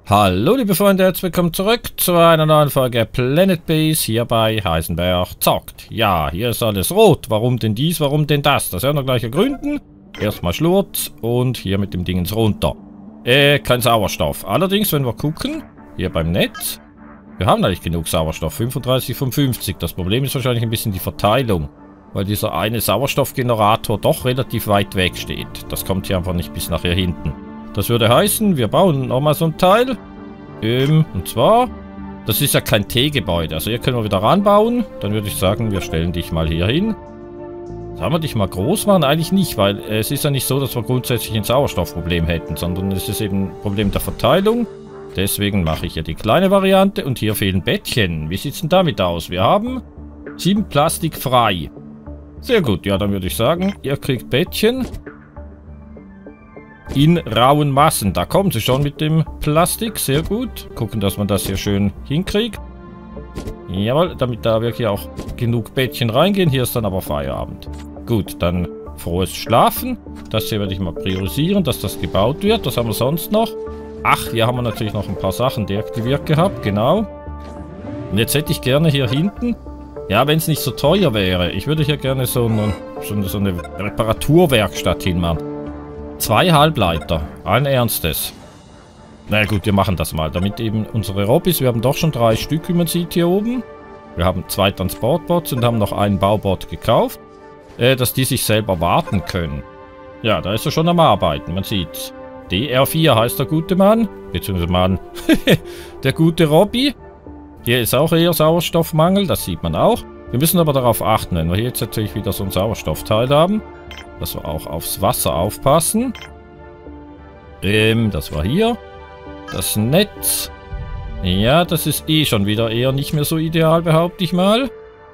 Hallo liebe Freunde, herzlich willkommen zurück zu einer neuen Folge Planet Base hier bei Heisenberg zockt. Ja, hier ist alles rot. Warum denn dies, warum denn das? Das werden wir gleich ergründen. Erstmal Schlurz und hier mit dem Dingens runter. Kein Sauerstoff. Allerdings, wenn wir gucken, hier beim Netz, wir haben eigentlich genug Sauerstoff. 35 von 50. Das Problem ist wahrscheinlich ein bisschen die Verteilung, weil dieser eine Sauerstoffgenerator doch relativ weit weg steht. Das kommt hier einfach nicht bis nachher hinten. Das würde heißen, wir bauen nochmal so ein Teil. Und zwar, das ist ja kein T-Gebäude. Also hier können wir wieder ranbauen. Dann würde ich sagen, wir stellen dich mal hier hin. Sollen wir dich mal groß machen? Eigentlich nicht, weil es ist ja nicht so, dass wir grundsätzlich ein Sauerstoffproblem hätten, sondern es ist eben ein Problem der Verteilung. Deswegen mache ich ja die kleine Variante und hier fehlen Bettchen. Wie sieht es denn damit aus? Wir haben 7 Plastik frei. Sehr gut, ja, dann würde ich sagen, ihr kriegt Bettchen. In rauen Massen. Da kommen sie schon mit dem Plastik. Sehr gut. Gucken, dass man das hier schön hinkriegt. Jawohl, damit da wirklich auch genug Bettchen reingehen. Hier ist dann aber Feierabend. Gut, dann frohes Schlafen. Das hier werde ich mal priorisieren, dass das gebaut wird. Was haben wir sonst noch? Ach, hier haben wir natürlich noch ein paar Sachen deaktiviert gehabt. Genau. Und jetzt hätte ich gerne hier hinten... Ja, wenn es nicht so teuer wäre. Ich würde hier gerne so eine Reparaturwerkstatt hinmachen. 2 Halbleiter. Allen Ernstes. Na gut, wir machen das mal. Damit eben unsere Robis, wir haben doch schon 3 Stück, wie man sieht hier oben. Wir haben 2 Transportbots und haben noch einen Baubot gekauft. Dass die sich selber warten können. Ja, da ist er schon am Arbeiten, man sieht's. DR4 heißt der gute Mann. Beziehungsweise Mann. Der gute Robby. Hier ist auch eher Sauerstoffmangel, das sieht man auch. Wir müssen aber darauf achten, wenn wir hier jetzt natürlich wieder so ein Sauerstoffteil haben, dass wir auch aufs Wasser aufpassen. Das war hier. Das Netz. Ja, das ist eh schon wieder eher nicht mehr so ideal, behaupte ich mal.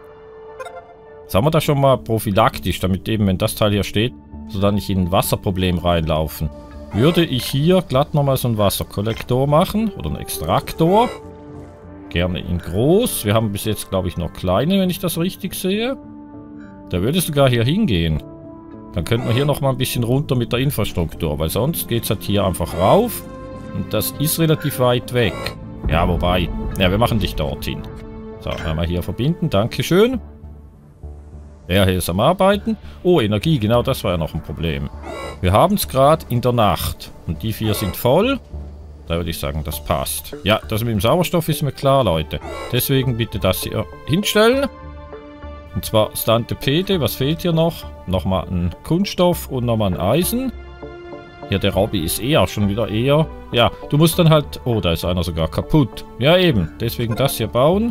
Jetzt haben wir da schon mal prophylaktisch, damit eben, wenn das Teil hier steht, so dann nicht in ein Wasserproblem reinlaufen. Würde ich hier glatt nochmal so einen Wasserkollektor machen oder einen Extraktor. Gerne in groß. Wir haben bis jetzt, glaube ich, noch kleine, wenn ich das richtig sehe. Da würde es sogar hier hingehen. Dann könnten wir hier noch mal ein bisschen runter mit der Infrastruktur, weil sonst geht es halt hier einfach rauf. Und das ist relativ weit weg. Ja, wobei. Ja, wir machen dich dorthin. So, einmal hier verbinden. Dankeschön. Er hier ist am Arbeiten. Oh, Energie, genau das war ja noch ein Problem. Wir haben es gerade in der Nacht. Und die 4 sind voll. Da würde ich sagen, das passt. Ja, das mit dem Sauerstoff ist mir klar, Leute. Deswegen bitte das hier hinstellen. Und zwar Stante Pede. Was fehlt hier noch? Nochmal ein Kunststoff und nochmal ein Eisen. Ja, der Robby ist auch schon wieder eher... Ja, du musst dann halt... Oh, da ist einer sogar kaputt. Ja, eben. Deswegen das hier bauen.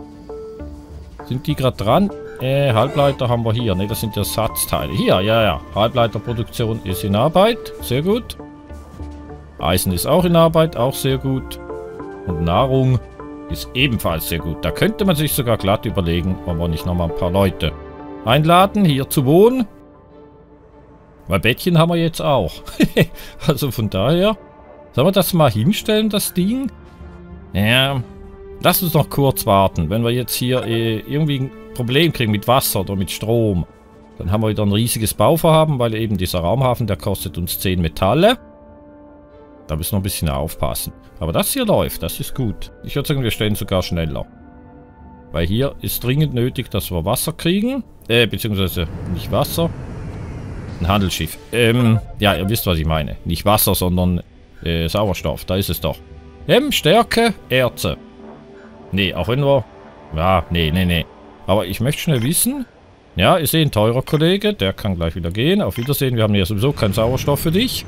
Sind die gerade dran? Halbleiter haben wir hier. Ne, das sind ja Ersatzteile. Hier, ja. Halbleiterproduktion ist in Arbeit. Sehr gut. Eisen ist auch in Arbeit, auch sehr gut. Und Nahrung ist ebenfalls sehr gut. Da könnte man sich sogar glatt überlegen, ob wir nicht nochmal ein paar Leute einladen, hier zu wohnen. Weil Bettchen haben wir jetzt auch. Also von daher, sollen wir das mal hinstellen, das Ding? Ja, lass uns noch kurz warten. Wenn wir jetzt hier irgendwie ein Problem kriegen mit Wasser oder mit Strom, dann haben wir wieder ein riesiges Bauvorhaben, weil eben dieser Raumhafen, der kostet uns 10 Metalle. Da müssen wir ein bisschen aufpassen. Aber das hier läuft, das ist gut. Ich würde sagen, wir stellen sogar schneller. Weil hier ist dringend nötig, dass wir Wasser kriegen. Beziehungsweise nicht Wasser. Ein Handelsschiff. Ja, ihr wisst, was ich meine. Nicht Wasser, sondern Sauerstoff. Da ist es doch. Stärke, Erze. Nee, auch wenn wir... Ja, nee. Aber ich möchte schnell wissen... Ja, ihr seht, ein teurer Kollege. Der kann gleich wieder gehen. Auf Wiedersehen. Wir haben ja sowieso keinen Sauerstoff für dich.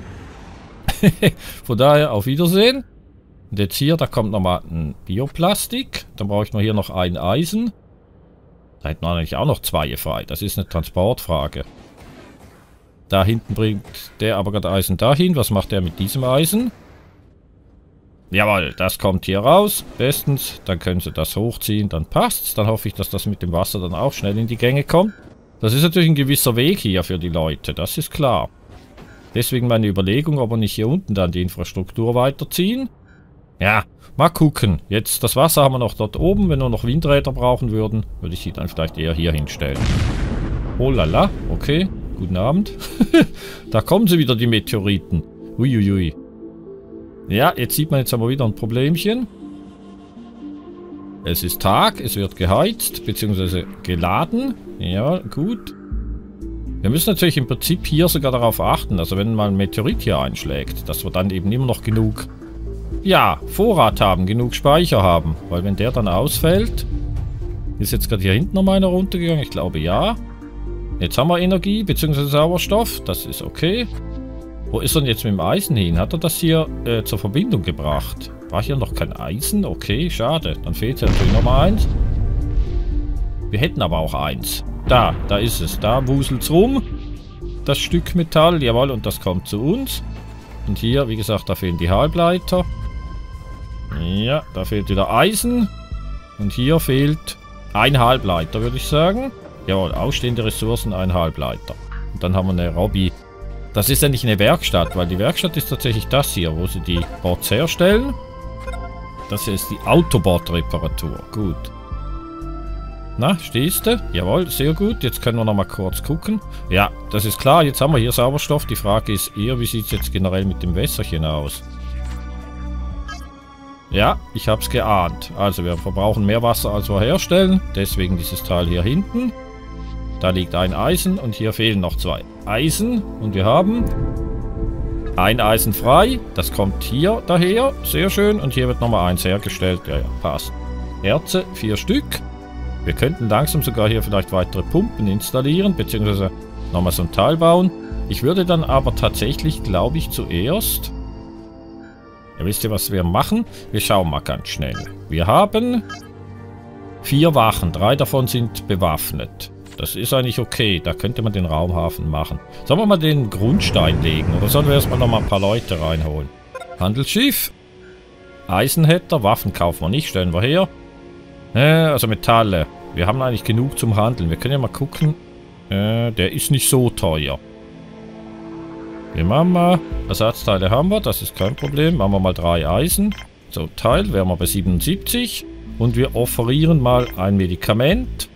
Von daher, auf Wiedersehen. Und jetzt hier, da kommt nochmal ein Bioplastik. Dann brauche ich noch hier noch ein Eisen. Da hätten wir eigentlich auch noch 2 frei. Das ist eine Transportfrage. Da hinten bringt der aber gerade Eisen dahin. Was macht der mit diesem Eisen? Jawohl, das kommt hier raus. Bestens. Dann können sie das hochziehen. Dann passt's. Dann hoffe ich, dass das mit dem Wasser dann auch schnell in die Gänge kommt. Das ist natürlich ein gewisser Weg hier für die Leute. Das ist klar. Deswegen meine Überlegung, ob wir nicht hier unten dann die Infrastruktur weiterziehen. Ja, mal gucken. Jetzt das Wasser haben wir noch dort oben. Wenn wir noch Windräder brauchen würden, würde ich sie dann vielleicht eher hier hinstellen. Oh lala, okay. Guten Abend. Da kommen sie wieder, die Meteoriten. Uiuiui. Ja, jetzt sieht man jetzt aber wieder ein Problemchen. Es ist Tag, es wird geheizt, beziehungsweise geladen. Ja, gut. Wir müssen natürlich im Prinzip hier sogar darauf achten, also wenn mal ein Meteorit hier einschlägt, dass wir dann eben immer noch genug, ja, Vorrat haben, genug Speicher haben. Weil wenn der dann ausfällt, ist jetzt gerade hier hinten noch mal einer runtergegangen, ich glaube ja. Jetzt haben wir Energie, beziehungsweise Sauerstoff, das ist okay. Wo ist er denn jetzt mit dem Eisen hin? Hat er das hier zur Verbindung gebracht? War hier noch kein Eisen? Okay, schade. Dann fehlt ja natürlich nochmal eins. Wir hätten aber auch eins. Da ist es. Da wuselt's rum. Das Stück Metall, jawohl, und das kommt zu uns. Und hier, wie gesagt, da fehlen die Halbleiter. Ja, da fehlt wieder Eisen. Und hier fehlt ein Halbleiter, würde ich sagen. Jawohl, ausstehende Ressourcen, ein Halbleiter. Und dann haben wir eine Robby. Das ist ja nicht eine Werkstatt, weil die Werkstatt ist tatsächlich das hier, wo sie die Bots herstellen. Das hier ist die Autobot-Reparatur. Gut. Na, stehst du? Jawohl, sehr gut. Jetzt können wir noch mal kurz gucken. Ja, das ist klar. Jetzt haben wir hier Sauerstoff. Die Frage ist eher, wie sieht es jetzt generell mit dem Wässerchen aus? Ja, ich habe es geahnt. Also wir verbrauchen mehr Wasser, als wir herstellen. Deswegen dieses Teil hier hinten. Da liegt ein Eisen und hier fehlen noch 2 Eisen. Und wir haben ein Eisen frei. Das kommt hier daher. Sehr schön. Und hier wird nochmal 1 hergestellt. Ja, passt. Erze, 4 Stück. Wir könnten langsam sogar hier vielleicht weitere Pumpen installieren, beziehungsweise nochmal so ein Teil bauen. Ich würde dann aber tatsächlich, glaube ich, zuerst... Ja, wisst ihr, was wir machen? Wir schauen mal ganz schnell. Wir haben 4 Wachen. 3 davon sind bewaffnet. Das ist eigentlich okay. Da könnte man den Raumhafen machen. Sollen wir mal den Grundstein legen? Oder sollen wir erstmal nochmal ein paar Leute reinholen? Handelsschiff. Eisenhätter. Waffen kaufen wir nicht. Stellen wir her. Also Metalle. Wir haben eigentlich genug zum Handeln. Wir können ja mal gucken. Der ist nicht so teuer. Wir machen mal. Ersatzteile haben wir. Das ist kein Problem. Machen wir mal 3 Eisen. So, Teil. Wären wir bei 77. Und wir offerieren mal ein Medikament.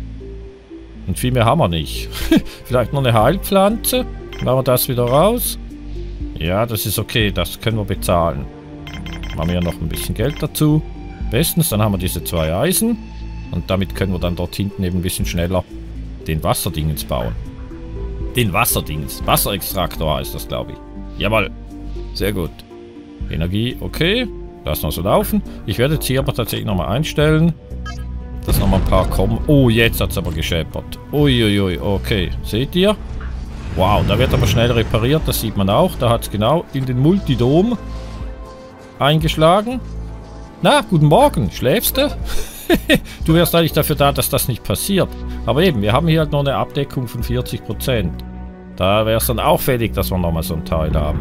Und viel mehr haben wir nicht. Vielleicht noch eine Heilpflanze. Machen wir das wieder raus. Ja, das ist okay. Das können wir bezahlen. Machen wir ja noch ein bisschen Geld dazu. Bestens, dann haben wir diese 2 Eisen. Und damit können wir dann dort hinten eben ein bisschen schneller den Wasserdingens bauen. Den Wasserdingens. Wasserextraktor heißt das, glaube ich. Jawohl. Sehr gut. Energie, okay. Lassen wir so laufen. Ich werde jetzt hier aber tatsächlich nochmal einstellen, dass nochmal ein paar kommen. Oh, jetzt hat es aber gescheppert. Uiuiui, okay. Seht ihr? Wow, da wird aber schnell repariert. Das sieht man auch. Da hat es genau in den Multidom eingeschlagen. Na, guten Morgen. Schläfst du? Du wärst eigentlich dafür da, dass das nicht passiert. Aber eben, wir haben hier halt noch eine Abdeckung von 40%. Da wäre es dann auch fällig, dass wir nochmal so ein Teil haben.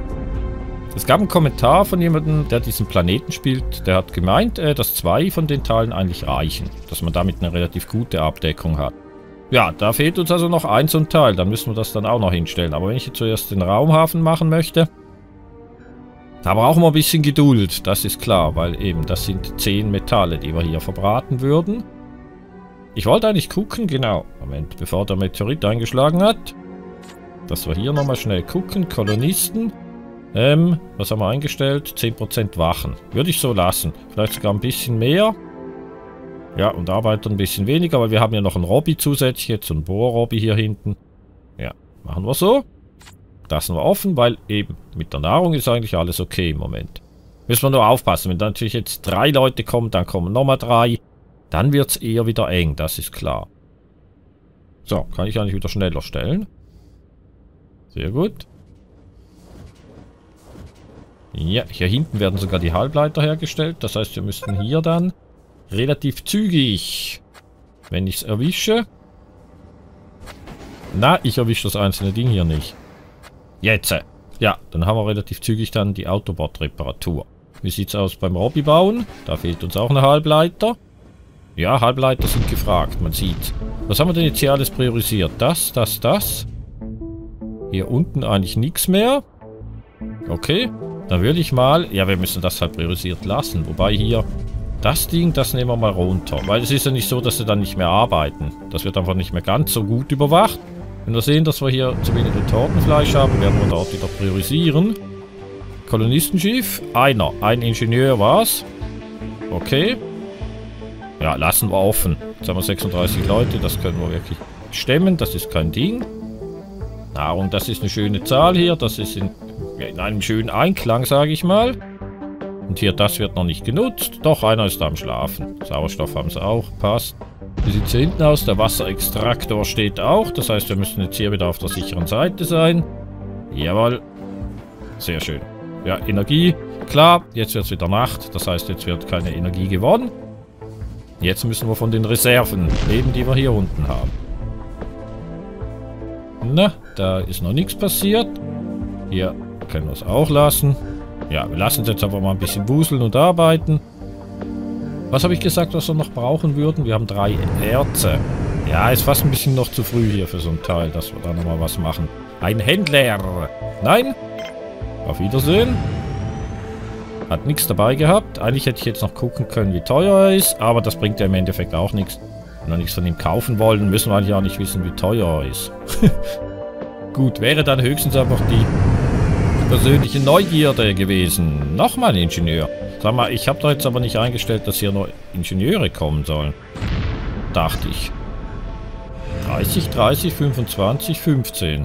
Es gab einen Kommentar von jemandem, der diesen Planeten spielt. Der hat gemeint, dass 2 von den Teilen eigentlich reichen. Dass man damit eine relativ gute Abdeckung hat. Ja, da fehlt uns also noch ein so ein Teil. Dann müssen wir das dann auch noch hinstellen. Aber wenn ich jetzt zuerst den Raumhafen machen möchte... Da brauchen wir ein bisschen Geduld, das ist klar, weil eben das sind 10 Metalle, die wir hier verbraten würden. Ich wollte eigentlich gucken, genau, Moment, bevor der Meteorit eingeschlagen hat, dass wir hier nochmal schnell gucken, Kolonisten, was haben wir eingestellt? 10% Wachen, würde ich so lassen, vielleicht sogar ein bisschen mehr. Ja, und Arbeiter ein bisschen weniger, weil wir haben ja noch einen Robby zusätzlich, jetzt so ein Bohr-Robby hier hinten. Ja, machen wir so. Lassen wir offen, weil eben mit der Nahrung ist eigentlich alles okay im Moment. Müssen wir nur aufpassen, wenn da natürlich jetzt 3 Leute kommen, dann kommen nochmal 3. Dann wird es eher wieder eng, das ist klar. So, kann ich eigentlich wieder schneller stellen. Sehr gut. Ja, hier hinten werden sogar die Halbleiter hergestellt. Das heißt, wir müssten hier dann relativ zügig, wenn ich es erwische. Na, ich erwische das einzelne Ding hier nicht. Jetzt. Ja, dann haben wir relativ zügig dann die Autobot-Reparatur. Wie sieht es aus beim Robby bauen? Da fehlt uns auch eine Halbleiter. Ja, Halbleiter sind gefragt, man sieht. Was haben wir denn jetzt hier alles priorisiert? Das. Hier unten eigentlich nichts mehr. Okay, dann würde ich mal... Ja, wir müssen das halt priorisiert lassen. Wobei hier... Das Ding, das nehmen wir mal runter. Weil es ist ja nicht so, dass sie dann nicht mehr arbeiten. Das wird einfach nicht mehr ganz so gut überwacht. Wenn wir sehen, dass wir hier zu wenig Retortenfleisch haben, werden wir dort wieder priorisieren. Kolonistenschiff. Ein Ingenieur war's. Okay. Ja, lassen wir offen. Jetzt haben wir 36 Leute, das können wir wirklich stemmen, das ist kein Ding. Nahrung, das ist eine schöne Zahl hier, das ist in einem schönen Einklang, sage ich mal. Und hier, das wird noch nicht genutzt. Doch, einer ist da am Schlafen. Sauerstoff haben sie auch, passt. Wie sieht es hinten aus? Der Wasserextraktor steht auch, das heißt, wir müssen jetzt hier wieder auf der sicheren Seite sein. Jawohl. Sehr schön. Ja, Energie, klar, jetzt wird es wieder Nacht, das heißt, jetzt wird keine Energie gewonnen. Jetzt müssen wir von den Reserven leben, die wir hier unten haben. Na, da ist noch nichts passiert. Hier können wir es auch lassen. Ja, wir lassen es jetzt einfach mal ein bisschen wuseln und arbeiten. Was habe ich gesagt, was wir noch brauchen würden? Wir haben 3 Erze. Ja, ist fast ein bisschen noch zu früh hier für so ein Teil, dass wir da nochmal was machen. Ein Händler. Nein. Auf Wiedersehen. Hat nichts dabei gehabt. Eigentlich hätte ich jetzt noch gucken können, wie teuer er ist. Aber das bringt ja im Endeffekt auch nichts. Wenn wir nichts von ihm kaufen wollen, müssen wir eigentlich auch nicht wissen, wie teuer er ist. Gut, wäre dann höchstens einfach die persönliche Neugierde gewesen. Nochmal ein Ingenieur. Sag mal, ich habe da jetzt aber nicht eingestellt, dass hier nur Ingenieure kommen sollen. Dachte ich. 30, 30, 25, 15.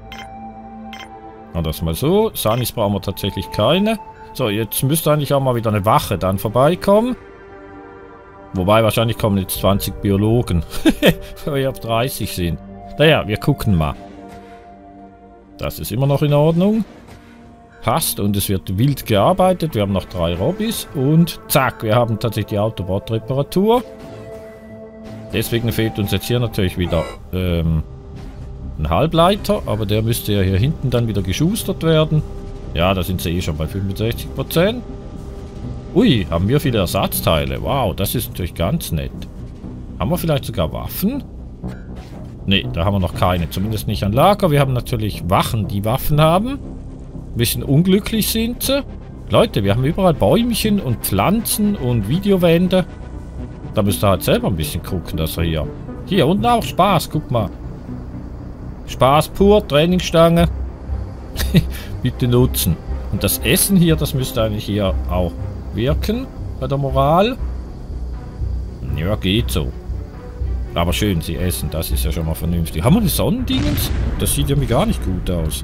Und das mal so. Sanis brauchen wir tatsächlich keine. So, jetzt müsste eigentlich auch mal wieder eine Wache dann vorbeikommen. Wobei, wahrscheinlich kommen jetzt 20 Biologen. Weil wir auf 30 sind. Naja, wir gucken mal. Das ist immer noch in Ordnung. Passt und es wird wild gearbeitet. Wir haben noch 3 Robbys und zack, wir haben tatsächlich die Autobot-Reparatur. Deswegen fehlt uns jetzt hier natürlich wieder ein Halbleiter, aber der müsste ja hier hinten dann wieder geschustert werden. Ja, da sind sie eh schon bei 65%. Ui, haben wir viele Ersatzteile. Wow, das ist natürlich ganz nett. Haben wir vielleicht sogar Waffen? Ne, da haben wir noch keine. Zumindest nicht an Lager. Wir haben natürlich Wachen, die Waffen haben. Ein bisschen unglücklich sind sie. Leute, wir haben überall Bäumchen und Pflanzen und Videowände. Da müsst ihr halt selber ein bisschen gucken, dass er hier... Hier unten auch Spaß, guck mal. Spaß pur, Trainingsstange. Bitte nutzen. Und das Essen hier, das müsste eigentlich hier auch wirken. Bei der Moral. Ja, geht so. Aber schön, sie essen. Das ist ja schon mal vernünftig. Haben wir eine Sonnendingens? Das sieht irgendwie gar nicht gut aus.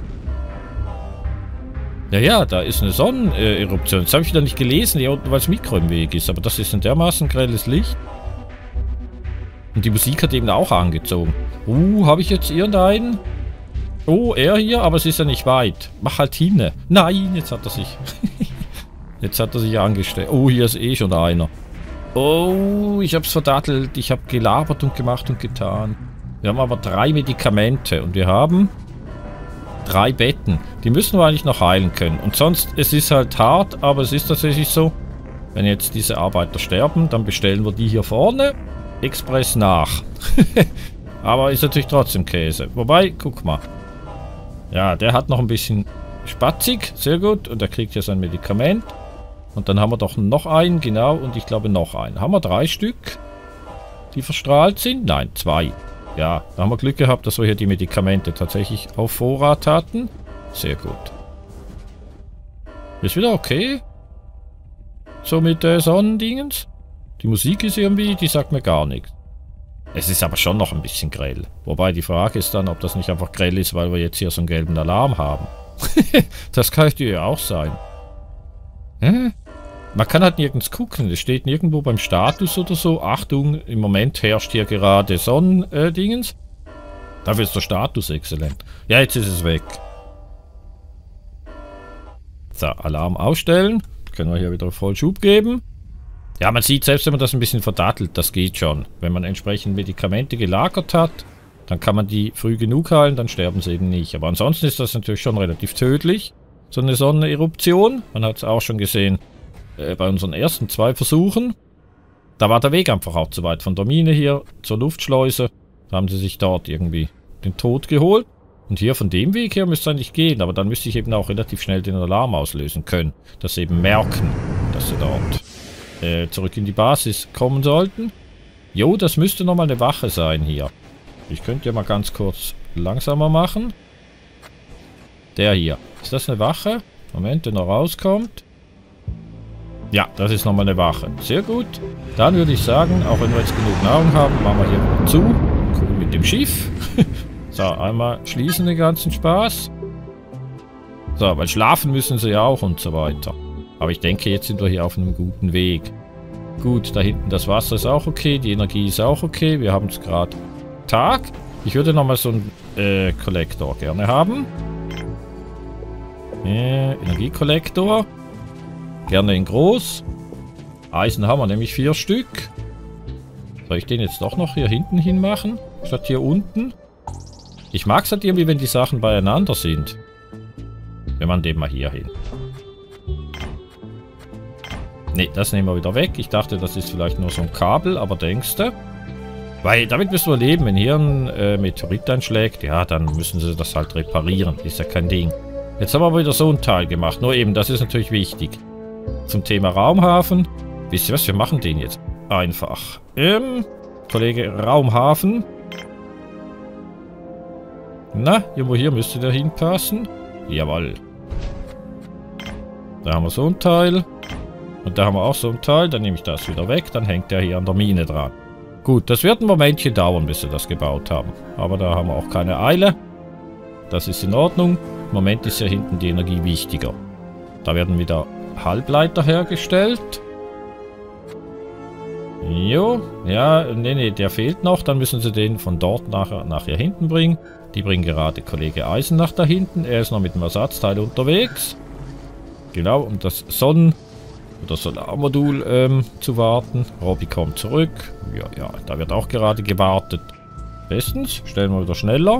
Ja, da ist eine Sonneneruption. Das habe ich wieder nicht gelesen, hier unten, weil das Mikro im Weg ist. Aber das ist ein dermaßen grelles Licht. Und die Musik hat eben auch angezogen. Habe ich jetzt irgendeinen? Oh, er hier, aber es ist ja nicht weit. Mach halt hin. Nein, jetzt hat er sich... jetzt hat er sich angestellt. Oh, hier ist eh schon einer. Oh, ich hab's verdattelt. Ich habe gelabert und gemacht und getan. Wir haben aber 3 Medikamente und wir haben 3 Betten. Die müssen wir eigentlich noch heilen können. Und sonst, es ist halt hart, aber es ist tatsächlich so, wenn jetzt diese Arbeiter sterben, dann bestellen wir die hier vorne express nach. Aber ist natürlich trotzdem Käse. Wobei, guck mal. Ja, der hat noch ein bisschen spatzig. Sehr gut. Und er kriegt ja sein Medikament. Und dann haben wir doch noch einen, genau. Und ich glaube noch einen. Haben wir 3 Stück, die verstrahlt sind? Nein, 2. Ja, da haben wir Glück gehabt, dass wir hier die Medikamente tatsächlich auf Vorrat hatten. Sehr gut. Ist wieder okay? So mit Sonnendingens? Die Musik ist irgendwie, die sagt mir gar nichts. Es ist aber schon noch ein bisschen grell. Wobei die Frage ist dann, ob das nicht einfach grell ist, weil wir jetzt hier so einen gelben Alarm haben. Das könnte ja auch sein. Man kann halt nirgends gucken. Es steht nirgendwo beim Status oder so. Achtung, im Moment herrscht hier gerade Sonnendingens. Dafür ist der Status exzellent. Ja, jetzt ist es weg. So, Alarm ausstellen. Können wir hier wieder voll Schub geben. Ja, man sieht, selbst wenn man das ein bisschen verdattelt, das geht schon. Wenn man entsprechend Medikamente gelagert hat, dann kann man die früh genug heilen, dann sterben sie eben nicht. Aber ansonsten ist das natürlich schon relativ tödlich, so eine Sonneneruption. Man hat es auch schon gesehen bei unseren ersten 2 Versuchen. Da war der Weg einfach auch zu weit von der Mine hier zur Luftschleuse. Da haben sie sich dort irgendwie den Tod geholt. Und hier von dem Weg her müsste es eigentlich gehen, aber dann müsste ich eben auch relativ schnell den Alarm auslösen können. Dass sie eben merken, dass sie dort zurück in die Basis kommen sollten. Jo, das müsste nochmal eine Wache sein hier. Ich könnte ja mal ganz kurz langsamer machen. Der hier. Ist das eine Wache? Moment, wenn er rauskommt. Ja, das ist nochmal eine Wache. Sehr gut. Dann würde ich sagen, auch wenn wir jetzt genug Nahrung haben, machen wir hier wieder zu. Cool mit dem Schiff. So, einmal schließen den ganzen Spaß. So, weil schlafen müssen sie ja auch und so weiter. Aber ich denke, jetzt sind wir hier auf einem guten Weg. Gut, da hinten das Wasser ist auch okay, die Energie ist auch okay. Wir haben es gerade Tag. Ich würde nochmal so einen Kollektor gerne haben. Energiekollektor. Gerne in groß. Eisen haben wir nämlich 4 Stück. Soll ich den jetzt doch noch hier hinten hin machen? Statt hier unten? Ich mag es halt irgendwie, wenn die Sachen beieinander sind. Wir machen den mal hier hin. Ne, das nehmen wir wieder weg. Ich dachte, das ist vielleicht nur so ein Kabel, aber denkst du? Weil damit müssen wir leben. Wenn hier ein Meteorit einschlägt, ja, dann müssen sie das halt reparieren. Ist ja kein Ding. Jetzt haben wir aber wieder so ein Teil gemacht. Nur eben, das ist natürlich wichtig. Zum Thema Raumhafen. Wisst ihr was, wir machen den jetzt einfach. Kollege Raumhafen. Na, irgendwo hier müsste der hinpassen. Jawohl. Da haben wir so ein Teil. Und da haben wir auch so ein Teil. Dann nehme ich das wieder weg. Dann hängt der hier an der Mine dran. Gut, das wird ein Momentchen dauern, bis wir das gebaut haben. Aber da haben wir auch keine Eile. Das ist in Ordnung. Im Moment ist ja hinten die Energie wichtiger. Da werden wieder Halbleiter hergestellt. Jo, ja, nee, der fehlt noch. Dann müssen sie den von dort nach hier hinten bringen. Die bringen gerade Kollege Eisen nach da hinten. Er ist noch mit dem Ersatzteil unterwegs. Genau, um das oder Solarmodul zu warten. Robby kommt zurück. Ja, da wird auch gerade gewartet. Bestens, stellen wir wieder schneller.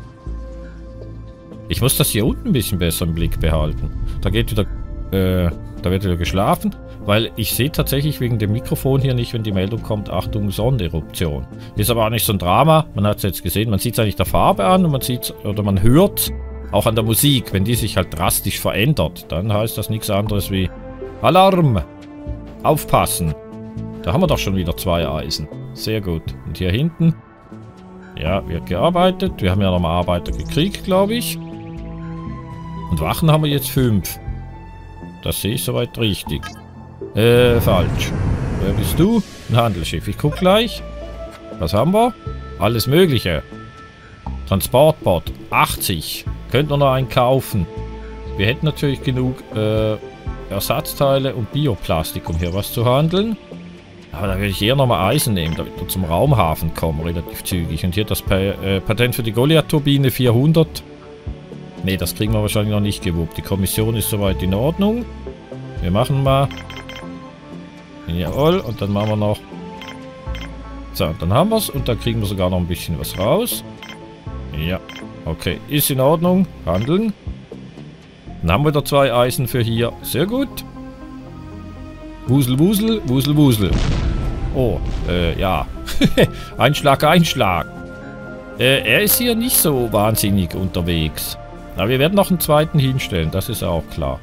Ich muss das hier unten ein bisschen besser im Blick behalten. Da wird wieder geschlafen. Weil ich sehe tatsächlich wegen dem Mikrofon hier nicht, wenn die Meldung kommt, Achtung, Sonneneruption. Ist aber auch nicht so ein Drama. Man hat es jetzt gesehen, man sieht es eigentlich der Farbe an und man hört auch an der Musik, wenn die sich halt drastisch verändert. Dann heißt das nichts anderes wie Alarm! Aufpassen! Da haben wir doch schon wieder 2 Eisen. Sehr gut. Und hier hinten? Ja, wird gearbeitet. Wir haben ja nochmal Arbeiter gekriegt, glaube ich. Und Wachen haben wir jetzt 5. Das sehe ich soweit richtig. Falsch. Wer bist du? Ein Handelsschiff. Ich guck gleich. Was haben wir? Alles Mögliche. Transportbot. 80. Könnt ihr noch einen kaufen. Wir hätten natürlich genug Ersatzteile und Bioplastik, um hier was zu handeln. Aber da würde ich eher nochmal Eisen nehmen, damit wir zum Raumhafen kommen, relativ zügig. Und hier das Patent für die Goliath-Turbine 400. Ne, das kriegen wir wahrscheinlich noch nicht gewuppt. Die Kommission ist soweit in Ordnung. Wir machen mal. Jawohl, und dann machen wir noch. So, dann haben wir es und dann kriegen wir sogar noch ein bisschen was raus. Ja, okay, ist in Ordnung. Handeln. Dann haben wir da 2 Eisen für hier. Sehr gut. Wusel, Wusel, Wusel, Wusel. Oh, ja. Einschlag, Einschlag. Er ist hier nicht so wahnsinnig unterwegs. Aber wir werden noch einen zweiten hinstellen, das ist auch klar.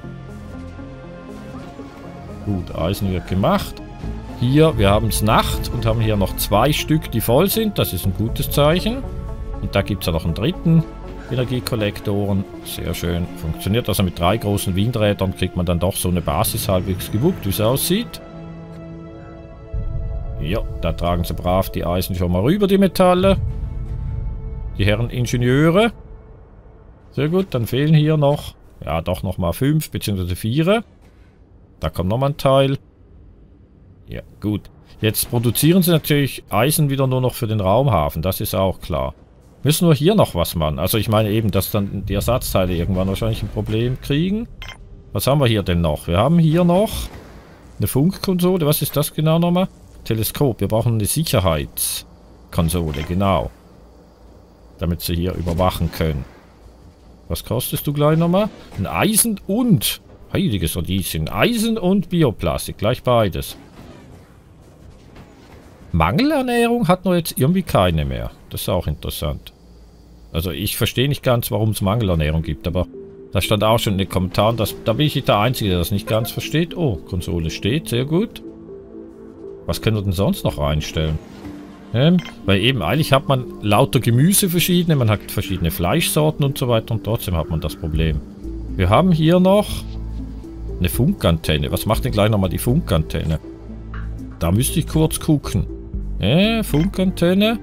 Gut, Eisen wird gemacht. Hier, wir haben es Nacht und haben hier noch 2 Stück, die voll sind. Das ist ein gutes Zeichen. Und da gibt es ja noch einen dritten Energiekollektoren. Sehr schön. Funktioniert also mit 3 großen Windrädern, kriegt man dann doch so eine Basis halbwegs gewuppt, wie es aussieht. Ja, da tragen sie brav die Eisen schon mal rüber, die Metalle. Die Herren Ingenieure. Sehr gut, dann fehlen hier noch, ja doch nochmal 5 bzw. 4. Da kommt nochmal ein Teil. Ja, gut. Jetzt produzieren sie natürlich Eisen wieder nur noch für den Raumhafen, das ist auch klar. Müssen wir hier noch was machen? Also ich meine eben, dass dann die Ersatzteile irgendwann wahrscheinlich ein Problem kriegen. Was haben wir hier denn noch? Wir haben hier noch eine Funkkonsole. Was ist das genau nochmal? Teleskop. Wir brauchen eine Sicherheitskonsole, genau. Damit sie hier überwachen können. Was kostest du gleich nochmal? Ein Eisen und... Heiliges Odysseum. Eisen und Bioplastik. Gleich beides. Mangelernährung hat nur jetzt irgendwie keine mehr. Das ist auch interessant. Also ich verstehe nicht ganz, warum es Mangelernährung gibt, aber da stand auch schon in den Kommentaren, da bin ich nicht der Einzige, der das nicht ganz versteht. Oh, Konsole steht, sehr gut. Was können wir denn sonst noch reinstellen? Weil eben eigentlich hat man lauter Gemüse verschiedene, man hat verschiedene Fleischsorten und so weiter und trotzdem hat man das Problem. Wir haben hier noch Eine Funkantenne. Was macht denn gleich nochmal die Funkantenne? Da müsste ich kurz gucken. Funkantenne.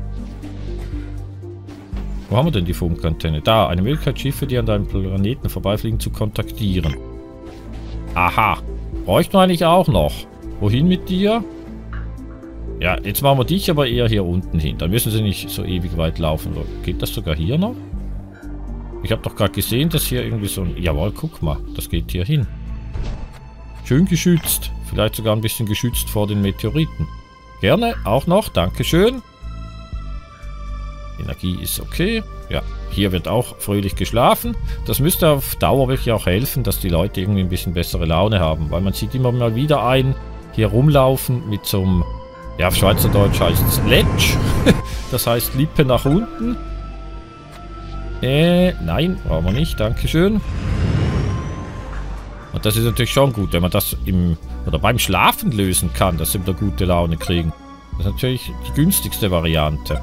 Wo haben wir denn die Funkantenne? Da, eine Möglichkeit, Schiffe, die an deinem Planeten vorbeifliegen, zu kontaktieren. Aha. Bräuchten wir eigentlich auch noch. Wohin mit dir? Ja, jetzt machen wir dich aber eher hier unten hin. Dann müssen sie nicht so ewig weit laufen. Geht das sogar hier noch? Ich habe doch gerade gesehen, dass hier irgendwie so ein... Jawohl, guck mal. Das geht hier hin. Schön geschützt. Vielleicht sogar ein bisschen geschützt vor den Meteoriten. Gerne, auch noch. Dankeschön. Energie ist okay. Ja, hier wird auch fröhlich geschlafen. Das müsste auf Dauer wirklich auch helfen, dass die Leute irgendwie ein bisschen bessere Laune haben. Weil man sieht immer mal wieder einen hier rumlaufen mit so einem... Ja, auf Schweizerdeutsch heißt es Letsch. Das heißt Lippe nach unten. Nein, brauchen wir nicht. Dankeschön. Und das ist natürlich schon gut, wenn man das beim Schlafen lösen kann, dass sie wieder gute Laune kriegen. Das ist natürlich die günstigste Variante.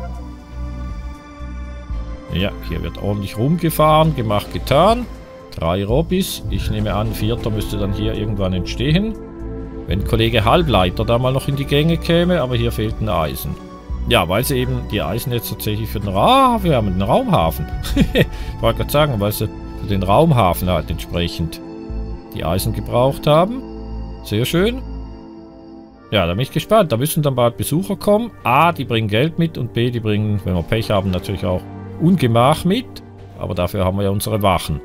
Ja, hier wird ordentlich rumgefahren, gemacht, getan. 3 Robbys. Ich nehme an, 4. müsste dann hier irgendwann entstehen. Wenn Kollege Halbleiter da mal noch in die Gänge käme, aber hier fehlt ein Eisen. Ja, weil sie eben die Eisen jetzt tatsächlich für den wir haben den Raumhafen. Ich wollte gerade sagen, weil sie für den Raumhafen halt entsprechend die Eisen gebraucht haben. Sehr schön. Ja, da bin ich gespannt. Da müssen dann bald Besucher kommen. A, die bringen Geld mit und B, die bringen, wenn wir Pech haben, natürlich auch Ungemach mit. Aber dafür haben wir ja unsere Wachen.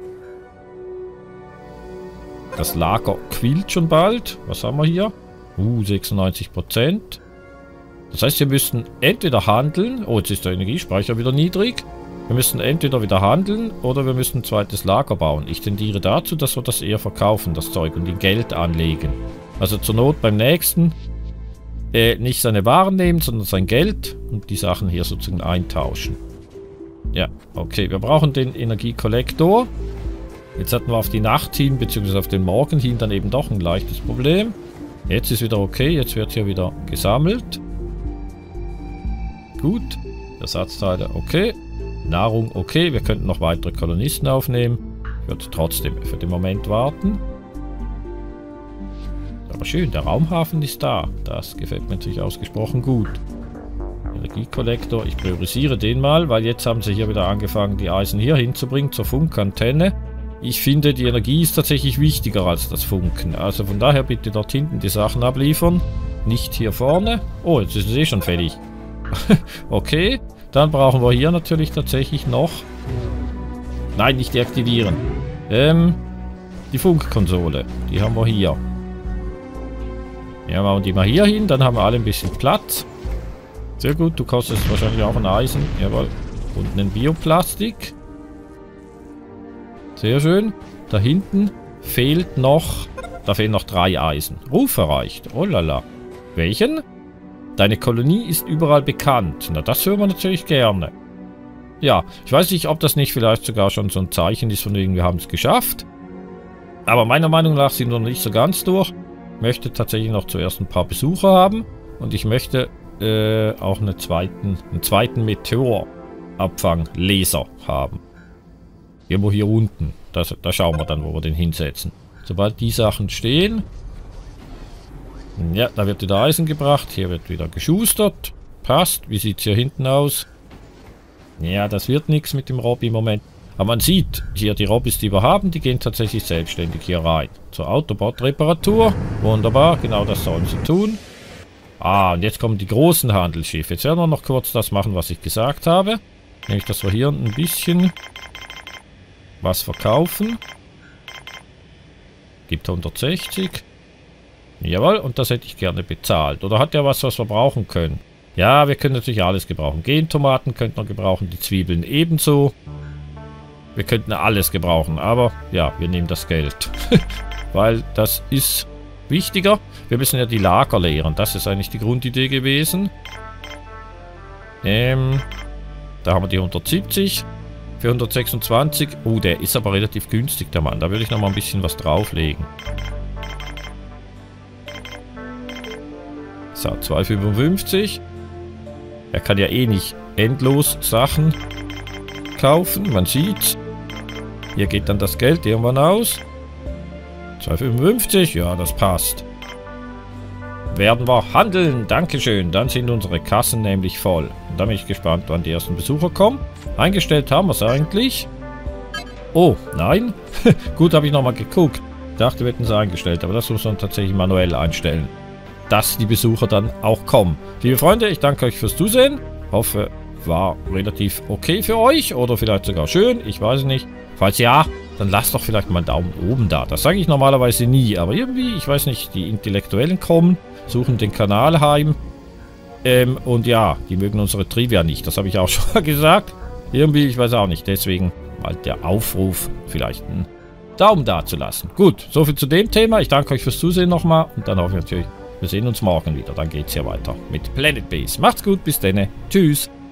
Das Lager quillt schon bald. Was haben wir hier? 96%. Das heißt, wir müssten entweder handeln. Oh, jetzt ist der Energiespeicher wieder niedrig. Wir müssen entweder wieder handeln oder wir müssen ein zweites Lager bauen. Ich tendiere dazu, dass wir das eher verkaufen, das Zeug, und in Geld anlegen. Also zur Not beim nächsten nicht seine Waren nehmen, sondern sein Geld und die Sachen hier sozusagen eintauschen. Ja, okay. Wir brauchen den Energiekollektor. Jetzt hatten wir auf die Nacht hin, beziehungsweise auf den Morgen hin, dann eben doch ein leichtes Problem. Jetzt ist wieder okay. Jetzt wird hier wieder gesammelt. Gut. Ersatzteile okay. Nahrung okay. Wir könnten noch weitere Kolonisten aufnehmen. Ich würde trotzdem für den Moment warten. Aber schön, der Raumhafen ist da. Das gefällt mir natürlich ausgesprochen gut. Energiekollektor, ich priorisiere den mal, weil jetzt haben sie hier wieder angefangen, die Eisen hier hinzubringen zur Funkantenne. Ich finde, die Energie ist tatsächlich wichtiger als das Funken. Also von daher bitte dort hinten die Sachen abliefern. Nicht hier vorne. Oh, jetzt ist es eh schon fertig. Okay, dann brauchen wir hier natürlich tatsächlich noch... Nein, nicht deaktivieren. Die Funkkonsole. Die haben wir hier. Ja, machen wir die mal hier hin, dann haben wir alle ein bisschen Platz. Sehr gut, du kostest wahrscheinlich auch ein Eisen. Jawohl. Und einen Bioplastik. Sehr schön. Da hinten fehlt noch... Da fehlen noch 3 Eisen. Ruf erreicht. Oh lala. Welchen? Deine Kolonie ist überall bekannt. Na, das hören wir natürlich gerne. Ja, ich weiß nicht, ob das nicht vielleicht sogar schon so ein Zeichen ist, von wegen wir haben es geschafft. Aber meiner Meinung nach sind wir noch nicht so ganz durch. Ich möchte tatsächlich noch zuerst ein paar Besucher haben. Und ich möchte auch einen zweiten Meteorabfanglaser haben. Irgendwo hier unten. Da schauen wir dann, wo wir den hinsetzen. Sobald die Sachen stehen. Ja, da wird wieder Eisen gebracht. Hier wird wieder geschustert. Passt. Wie sieht es hier hinten aus? Ja, das wird nichts mit dem Robby im Moment. Aber man sieht hier die Robbys, die wir haben, die gehen tatsächlich selbstständig hier rein. Zur Autobot-Reparatur. Wunderbar, genau das sollen sie tun. Ah, und jetzt kommen die großen Handelsschiffe. Jetzt werden wir noch kurz das machen, was ich gesagt habe. Nämlich, dass wir hier ein bisschen was verkaufen. Gibt 160. Jawohl, und das hätte ich gerne bezahlt. Oder hat er was wir brauchen können? Ja, wir können natürlich alles gebrauchen. Gentomaten könnten wir gebrauchen, die Zwiebeln ebenso. Wir könnten alles gebrauchen, aber ja, wir nehmen das Geld. Weil das ist wichtiger. Wir müssen ja die Lager leeren. Das ist eigentlich die Grundidee gewesen. Da haben wir die 170. Für 126. Oh, der ist aber relativ günstig, der Mann. Da würde ich noch mal ein bisschen was drauflegen. So, 2,55. Er kann ja eh nicht endlos Sachen kaufen. Man sieht's. Hier geht dann das Geld irgendwann aus. 2,55, ja, das passt. Werden wir handeln. Dankeschön. Dann sind unsere Kassen nämlich voll. Und da bin ich gespannt, wann die ersten Besucher kommen. Eingestellt haben wir es eigentlich. Oh, nein. Gut, habe ich nochmal geguckt. Ich dachte, wir hätten es eingestellt. Aber das muss man tatsächlich manuell einstellen. Dass die Besucher dann auch kommen. Liebe Freunde, ich danke euch fürs Zusehen. Hoffe, war relativ okay für euch. Oder vielleicht sogar schön. Ich weiß es nicht. Falls ja, dann lasst doch vielleicht mal einen Daumen oben da. Das sage ich normalerweise nie. Aber irgendwie, ich weiß nicht, die Intellektuellen kommen, suchen den Kanal heim. Und ja, die mögen unsere Trivia nicht. Das habe ich auch schon mal gesagt. Irgendwie, ich weiß auch nicht. Deswegen mal der Aufruf, vielleicht einen Daumen da zu lassen. Gut, soviel zu dem Thema. Ich danke euch fürs Zusehen nochmal. Und dann hoffe ich natürlich, wir sehen uns morgen wieder. Dann geht es ja weiter mit Planet Base. Macht's gut, bis dann. Tschüss.